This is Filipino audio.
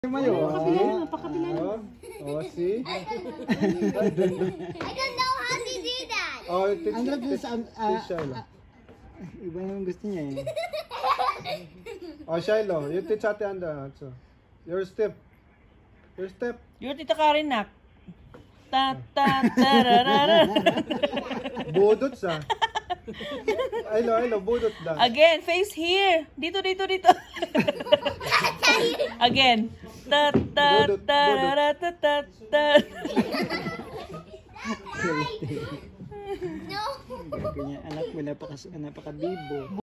Mayo. Oh, see? I don't know how to do that. Oh, Andra doon sa... Shiloh. Iba naman gusto niya eh. Oh, Shiloh. You teach ate Andra. So, your step. Your step. Your tita Karen nak. Ta ta tararara. Budot sa. Hello, budot da. Again, face here. Dito. Again. Ta ta tarara ta ta ta. No. Kanya anak mo napakabibo.